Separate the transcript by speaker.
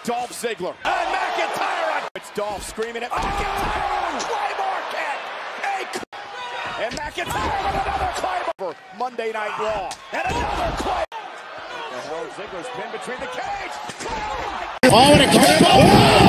Speaker 1: Dolph Ziggler. And McIntyre. It's Dolph screaming at McIntyre. Claymore kick. And McIntyre with another Claymore. Monday Night Raw. And another Claymore. The hell, Ziggler's pinned between the cage. Oh, and a Claymore.